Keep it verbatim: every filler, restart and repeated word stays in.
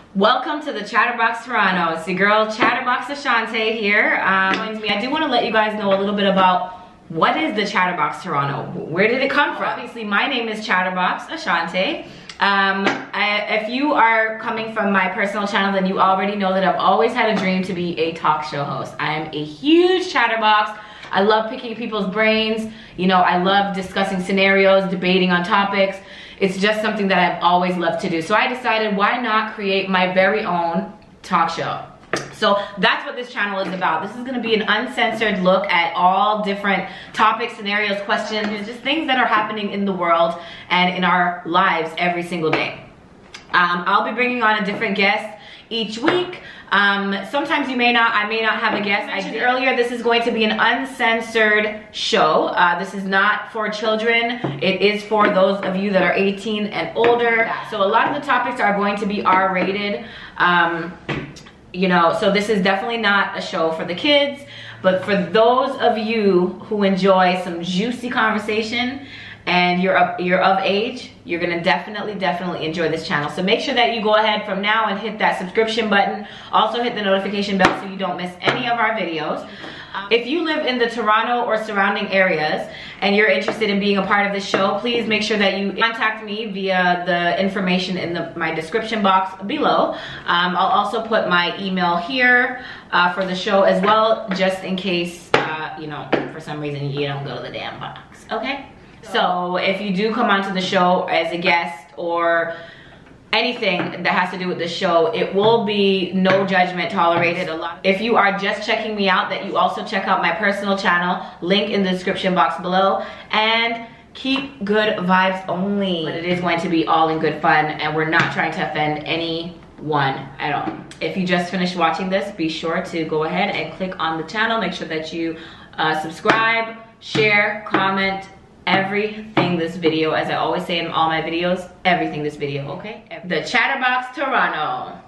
Welcome to the Chatterbox Toronto. It's your girl Chatterbox Ashante here. Um, joins me. I do want to let you guys know a little bit about what is the Chatterbox Toronto. Where did it come from? Obviously, my name is Chatterbox Ashante. Um, I, if you are coming from my personal channel, then you already know that I've always had a dream to be a talk show host. I am a huge chatterbox. I love picking people's brains. You know, I love discussing scenarios, debating on topics. It's just something that I've always loved to do. So I decided, why not create my very own talk show? So that's what this channel is about. This is gonna be an uncensored look at all different topics, scenarios, questions, just things that are happening in the world and in our lives every single day. Um, I'll be bringing on a different guest each week. Um, sometimes you may not, I may not have a guest. I mentioned earlier, this is going to be an uncensored show. Uh, this is not for children. It is for those of you that are eighteen and older. So a lot of the topics are going to be R rated. Um, you know, so this is definitely not a show for the kids, but for those of you who enjoy some juicy conversation and you're up, you're of age, you're gonna definitely, definitely enjoy this channel. So make sure that you go ahead from now and hit that subscription button. Also hit the notification bell so you don't miss any of our videos. Um, if you live in the Toronto or surrounding areas and you're interested in being a part of this show, please make sure that you contact me via the information in the, my description box below. Um, I'll also put my email here uh, for the show as well, just in case, uh, you know, for some reason you don't go to the damn box, okay? So if you do come onto the show as a guest or anything that has to do with the show, it will be no judgment tolerated. A lot. If you are just checking me out, that you also check out my personal channel, link in the description box below, and keep good vibes only. But it is going to be all in good fun, and we're not trying to offend anyone at all. If you just finished watching this, be sure to go ahead and click on the channel. Make sure that you uh, subscribe, share, comment, everything this video, as I always say in all my videos, everything this video, okay? The Chatterbox Toronto.